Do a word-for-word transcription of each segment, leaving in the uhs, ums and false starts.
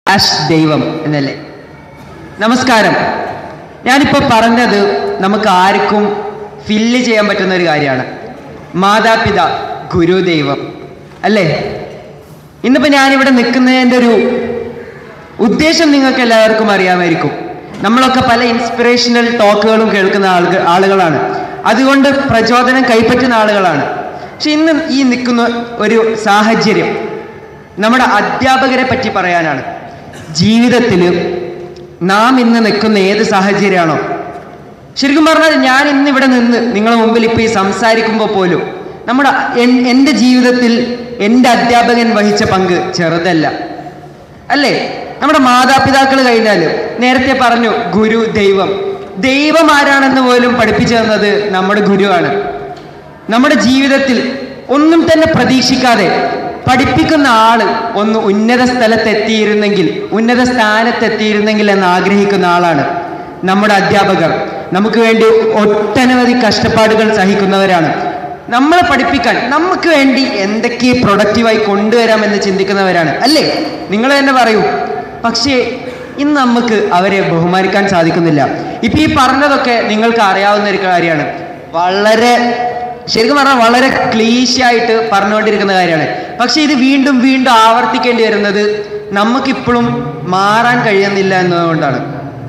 Ash ദൈവം എന്നല്ലേ. നമസ്കാരം. ഞാനിപ്പോൾ പറഞ്ഞത് നമുക്ക് ആർക്കും ഫില്ല് ചെയ്യാൻ പറ്റുന്ന ഒരു കാര്യമാണ്. മാതാപിതാ ഗുരുദൈവം അല്ലേ. ഇന്നിപ്പോൾ ഞാനിവിടെ നിൽക്കുന്നതിൻ്റെ ഒരു ഉദ്ദേശം നിങ്ങൾക്ക് എല്ലാവർക്കും അറിയാമായിരിക്കും. നമ്മളൊക്കെ പല ഇൻസ്പിറേഷണൽ ടോക്കുകളും കേൾക്കുന്ന ആളുകൾ ആളുകളാണ് അതുകൊണ്ട് പ്രചോദനം കൈപ്പറ്റുന്ന ആളുകളാണ്. പക്ഷെ ഇന്ന് ഈ നിൽക്കുന്ന ഒരു സാഹചര്യം നമ്മുടെ അധ്യാപകരെ പറ്റി പറയാനാണ്. ജീവിതത്തിൽ നാം ഇന്ന് നിൽക്കുന്ന ഏത് സാഹചര്യമാണോ, ശരിക്കും പറഞ്ഞാൽ ഞാൻ ഇന്നിവിടെ നിന്ന് നിങ്ങളുടെ മുമ്പിൽ ഇപ്പോൾ ഈ സംസാരിക്കുമ്പോൾ പോലും നമ്മുടെ എൻ്റെ ജീവിതത്തിൽ എൻ്റെ അധ്യാപകൻ വഹിച്ച പങ്ക് ചെറുതല്ല അല്ലേ. നമ്മുടെ മാതാപിതാക്കൾ കഴിഞ്ഞാൽ നേരത്തെ പറഞ്ഞു ഗുരു ദൈവം. ദൈവം ആരാണെന്ന് പോലും പഠിപ്പിച്ചു തന്നത് നമ്മുടെ ഗുരുവാണ്. നമ്മുടെ ജീവിതത്തിൽ ഒന്നും തന്നെ പ്രതീക്ഷിക്കാതെ പഠിപ്പിക്കുന്ന ആള് ഒന്ന് ഉന്നത സ്ഥലത്തെത്തിയിരുന്നെങ്കിൽ, ഉന്നത സ്ഥാനത്തെത്തിയിരുന്നെങ്കിൽ എന്ന് ആഗ്രഹിക്കുന്ന ആളാണ് നമ്മുടെ അധ്യാപകർ. നമുക്ക് വേണ്ടി ഒട്ടനവധി കഷ്ടപ്പാടുകൾ സഹിക്കുന്നവരാണ്. നമ്മളെ പഠിപ്പിക്കാൻ നമുക്ക് വേണ്ടി എന്തൊക്കെ പ്രൊഡക്റ്റീവായി കൊണ്ടുവരാമെന്ന് ചിന്തിക്കുന്നവരാണ് അല്ലേ. നിങ്ങൾ തന്നെ പറയൂ. പക്ഷേ ഇന്ന് നമുക്ക് അവരെ ബഹുമാനിക്കാൻ സാധിക്കുന്നില്ല. ഇപ്പം ഈ പറഞ്ഞതൊക്കെ നിങ്ങൾക്ക് അറിയാവുന്ന ഒരു കാര്യമാണ്. വളരെ ശരിക്കും പറഞ്ഞാൽ വളരെ ക്ലീശയായിട്ട് പറഞ്ഞുകൊണ്ടിരിക്കുന്ന കാര്യമാണ്. പക്ഷെ ഇത് വീണ്ടും വീണ്ടും ആവർത്തിക്കേണ്ടി വരുന്നത് നമുക്കിപ്പോഴും മാറാൻ കഴിയുന്നില്ല എന്നതുകൊണ്ടാണ്.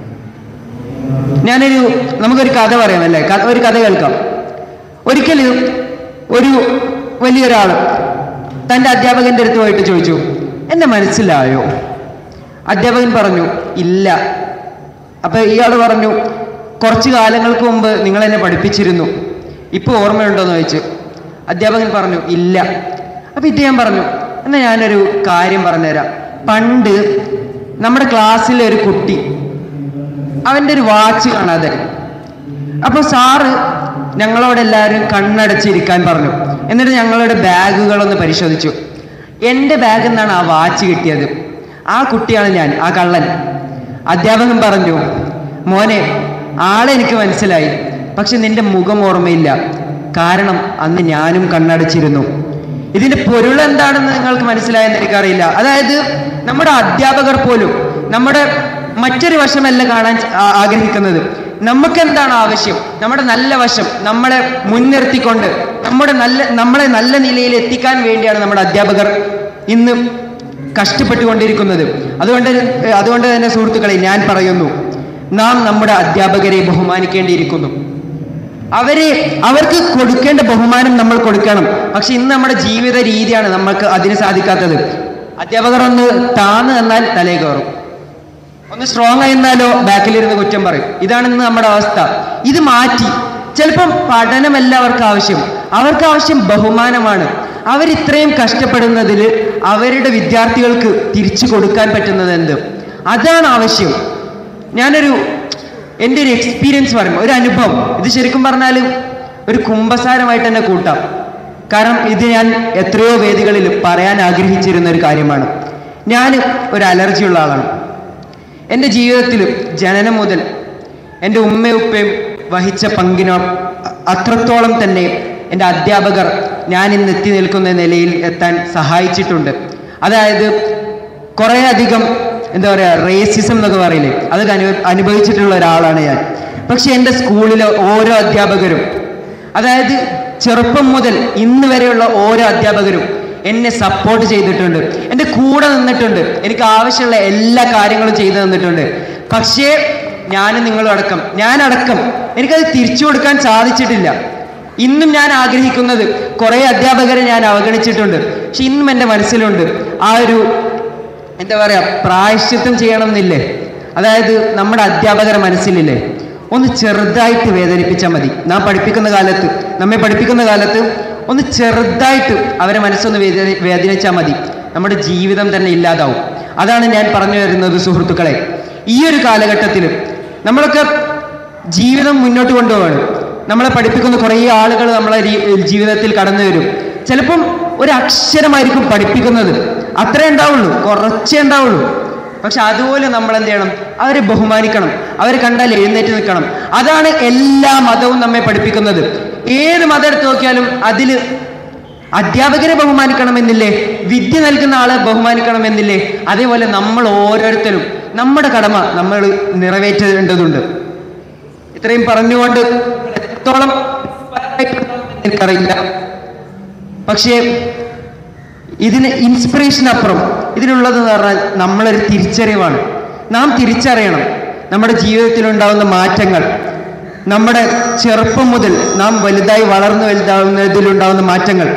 ഞാനൊരു നമുക്കൊരു കഥ പറയാം അല്ലേ. ഒരു കഥ കേൾക്കാം. ഒരിക്കൽ ഒരു വലിയൊരാൾ തൻ്റെ അധ്യാപകൻ്റെ അടുത്ത് പോയിട്ട് ചോദിച്ചു, എന്നെ മനസ്സിലായോ? അധ്യാപകൻ പറഞ്ഞു, ഇല്ല. അപ്പം ഇയാൾ പറഞ്ഞു, കുറച്ച് കാലങ്ങൾക്ക് മുമ്പ് നിങ്ങൾ എന്നെ പഠിപ്പിച്ചിരുന്നു, ഇപ്പോൾ ഓർമ്മയുണ്ടോയെന്ന് ചോദിച്ചു. അധ്യാപകൻ പറഞ്ഞു, ഇല്ല. അപ്പം ഇദ്ദേഹം പറഞ്ഞു, എന്നാൽ ഞാനൊരു കാര്യം പറഞ്ഞുതരാം. പണ്ട് നമ്മുടെ ക്ലാസ്സിലെ ഒരു കുട്ടി അവൻ്റെ ഒരു വാച്ച് കാണാതെ, അപ്പോൾ സാറ് ഞങ്ങളോടെല്ലാവരും കണ്ണടച്ചിരിക്കാൻ പറഞ്ഞു. എന്നിട്ട് ഞങ്ങളുടെ ബാഗുകളൊന്ന് പരിശോധിച്ചു. എൻ്റെ ബാഗിൽ നിന്നാണ് ആ വാച്ച് കിട്ടിയത്. ആ കുട്ടിയാണ് ഞാൻ, ആ കള്ളൻ. അധ്യാപകൻ പറഞ്ഞു, മോനെ, ആളെ എനിക്ക് മനസ്സിലായി, പക്ഷെ നിന്റെ മുഖം ഓർമ്മയില്ല, കാരണം അന്ന് ഞാനും കണ്ണടച്ചിരുന്നു. ഇതിന്റെ പൊരുൾ എന്താണെന്ന് നിങ്ങൾക്ക് മനസ്സിലായെന്ന് എനിക്കറിയില്ല. അതായത് നമ്മുടെ അധ്യാപകർ പോലും നമ്മുടെ മറ്റൊരു വശമല്ല കാണാൻ ആഗ്രഹിക്കുന്നത്. നമുക്ക് എന്താണ് ആവശ്യം, നമ്മുടെ നല്ല വശം നമ്മളെ മുൻനിർത്തിക്കൊണ്ട് നമ്മുടെ നല്ല നമ്മളെ നല്ല നിലയിൽ എത്തിക്കാൻ വേണ്ടിയാണ് നമ്മുടെ അധ്യാപകർ ഇന്ന് കഷ്ടപ്പെട്ടുകൊണ്ടിരിക്കുന്നത്. അതുകൊണ്ട് അതുകൊണ്ട് തന്നെ സുഹൃത്തുക്കളെ, ഞാൻ പറയുന്നു, നാം നമ്മുടെ അധ്യാപകരെ ബഹുമാനിക്കേണ്ടിയിരിക്കുന്നു. അവരെ അവർക്ക് കൊടുക്കേണ്ട ബഹുമാനം നമ്മൾ കൊടുക്കണം. പക്ഷെ ഇന്ന് നമ്മുടെ ജീവിത രീതിയാണ് നമ്മൾക്ക് അതിന് സാധിക്കാത്തത്. അധ്യാപകർ ഒന്ന് താന്ന് എന്നാൽ തലേ കയറും, ഒന്ന് സ്ട്രോങ് ആയിരുന്നാലോ ബാക്കിലിരുന്ന് കുറ്റം പറയും. ഇതാണ് ഇന്ന് നമ്മുടെ അവസ്ഥ. ഇത് മാറ്റി, ചിലപ്പം പഠനമല്ല അവർക്ക് ആവശ്യം, അവർക്ക് ആവശ്യം ബഹുമാനമാണ്. അവരിത്രയും കഷ്ടപ്പെടുന്നതിൽ അവരുടെ വിദ്യാർത്ഥികൾക്ക് തിരിച്ചു കൊടുക്കാൻ പറ്റുന്നത് എന്ത്, അതാണ് ആവശ്യം. ഞാനൊരു എൻ്റെ ഒരു എക്സ്പീരിയൻസ് പറയും, ഒരു അനുഭവം. ഇത് ശരിക്കും പറഞ്ഞാൽ ഒരു കുമ്പസാരമായിട്ട് തന്നെ കൂട്ടാം. കാരണം ഇത് ഞാൻ എത്രയോ വേദികളിൽ പറയാൻ ആഗ്രഹിച്ചിരുന്ന ഒരു കാര്യമാണ്. ഞാൻ ഒരു അലർജിയുള്ള ആളാണ്. എൻ്റെ ജീവിതത്തിൽ ജനനം മുതൽ എൻ്റെ ഉമ്മയും ഉപ്പയും വഹിച്ച പങ്കിനോ അത്രത്തോളം തന്നെ എൻ്റെ അധ്യാപകർ ഞാൻ ഇന്ന് എത്തി നിൽക്കുന്ന നിലയിൽ എത്താൻ സഹായിച്ചിട്ടുണ്ട്. അതായത് കുറേ അധികം എന്താ പറയുക, റേസിസം എന്നൊക്കെ പറയില്ലേ, അതൊക്കെ അനു അനുഭവിച്ചിട്ടുള്ള ഒരാളാണ് ഞാൻ. പക്ഷെ എൻ്റെ സ്കൂളിലെ ഓരോ അധ്യാപകരും, അതായത് ചെറുപ്പം മുതൽ ഇന്ന് വരെയുള്ള ഓരോ അധ്യാപകരും എന്നെ സപ്പോർട്ട് ചെയ്തിട്ടുണ്ട്, എൻ്റെ കൂടെ നിന്നിട്ടുണ്ട്, എനിക്ക് ആവശ്യമുള്ള എല്ലാ കാര്യങ്ങളും ചെയ്തു തന്നിട്ടുണ്ട്. പക്ഷേ ഞാനും നിങ്ങളും അടക്കം ഞാനടക്കം എനിക്കത് തിരിച്ചു കൊടുക്കാൻ സാധിച്ചിട്ടില്ല. ഇന്നും ഞാൻ ആഗ്രഹിക്കുന്നത്, കുറേ അധ്യാപകരെ ഞാൻ അവഗണിച്ചിട്ടുണ്ട്, പക്ഷെ ഇന്നും എൻ്റെ മനസ്സിലുണ്ട് ആ ഒരു എന്താ പറയുക, പ്രായശ്ചിത്തം ചെയ്യണം എന്നില്ലേ. അതായത് നമ്മുടെ അധ്യാപകരെ മനസ്സിലില്ലേ, ഒന്ന് ചെറുതായിട്ട് വേദനിപ്പിച്ചാൽ മതി. നാം പഠിപ്പിക്കുന്ന കാലത്ത് നമ്മെ പഠിപ്പിക്കുന്ന കാലത്ത് ഒന്ന് ചെറുതായിട്ട് അവരെ മനസ്സൊന്ന് വേദന വേദനിച്ചാൽ മതി, നമ്മുടെ ജീവിതം തന്നെ ഇല്ലാതാവും. അതാണ് ഞാൻ പറഞ്ഞു വരുന്നത് സുഹൃത്തുക്കളെ. ഈ ഒരു കാലഘട്ടത്തിൽ നമ്മളൊക്കെ ജീവിതം മുന്നോട്ട് കൊണ്ടുപോവാണ്. നമ്മളെ പഠിപ്പിക്കുന്ന കുറേ ആളുകൾ നമ്മളെ ജീവിതത്തിൽ കടന്നു വരും. ചിലപ്പം ഒരു അക്ഷരമായിരിക്കും പഠിപ്പിക്കുന്നത്, അത്രേ ഉണ്ടാവുള്ളൂ, കുറച്ചേ ഉണ്ടാവുള്ളൂ. പക്ഷെ അതുപോലെ നമ്മൾ എന്ത് ചെയ്യണം, അവരെ ബഹുമാനിക്കണം, അവരെ കണ്ടാൽ എഴുന്നേറ്റ് നിൽക്കണം. അതാണ് എല്ലാ മതവും നമ്മെ പഠിപ്പിക്കുന്നത്. ഏത് മതം എടുത്ത് നോക്കിയാലും അതിൽ അധ്യാപകരെ ബഹുമാനിക്കണമെന്നില്ലേ? വിദ്യ നൽകുന്ന ആളെ ബഹുമാനിക്കണമെന്നില്ലേ? അതേപോലെ നമ്മൾ ഓരോരുത്തരും നമ്മുടെ കടമ നമ്മൾ നിറവേറ്റേണ്ടതുണ്ട്. ഇത്രയും പറഞ്ഞുകൊണ്ട് എത്രത്തോളം എനിക്കറിയില്ല, പക്ഷേ ഇതിന് ഇൻസ്പിറേഷൻ അപ്പുറം ഇതിനുള്ളതെന്ന് പറഞ്ഞാൽ നമ്മളൊരു തിരിച്ചറിവാണ്. നാം തിരിച്ചറിയണം നമ്മുടെ ജീവിതത്തിലുണ്ടാകുന്ന മാറ്റങ്ങൾ, നമ്മുടെ ചെറുപ്പം മുതൽ നാം വലുതായി വളർന്നു വലുതാവുന്നതിലുണ്ടാകുന്ന മാറ്റങ്ങൾ.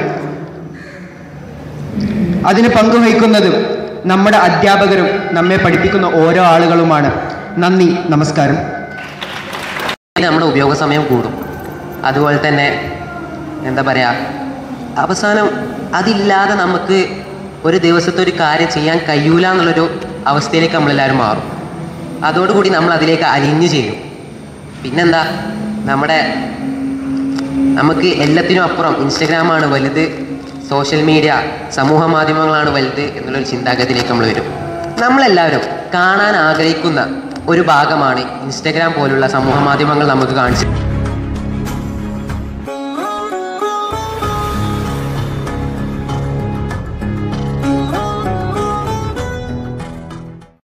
അതിന് പങ്കുവഹിക്കുന്നതും നമ്മുടെ അധ്യാപകരും നമ്മെ പഠിപ്പിക്കുന്ന ഓരോ ആളുകളുമാണ്. നന്ദി, നമസ്കാരം. നമ്മുടെ ഉപയോഗ സമയം കൂടും. അതുപോലെ തന്നെ എന്താ പറയുക, അവസാനം അതില്ലാതെ നമുക്ക് ഒരു ദിവസത്തെ ഒരു കാര്യം ചെയ്യാൻ കഴിയൂല എന്നുള്ളൊരു അവസ്ഥയിലേക്ക് നമ്മളെല്ലാവരും മാറും. അതോടുകൂടി നമ്മൾ അതിലേക്ക് അലിഞ്ഞു ചെയ്യും. പിന്നെന്താ, നമ്മുടെ നമുക്ക് എല്ലാത്തിനും അപ്പുറം ഇൻസ്റ്റഗ്രാമാണ് വലുത്, സോഷ്യൽ മീഡിയ സമൂഹ മാധ്യമങ്ങളാണ് വലുത് എന്നുള്ളൊരു ചിന്താഗതിയിലേക്ക് നമ്മൾ വരും. നമ്മളെല്ലാവരും കാണാൻ ആഗ്രഹിക്കുന്ന ഒരു ഭാഗമാണ് ഇൻസ്റ്റഗ്രാം പോലുള്ള സമൂഹ മാധ്യമങ്ങൾ നമുക്ക് കാണിച്ചു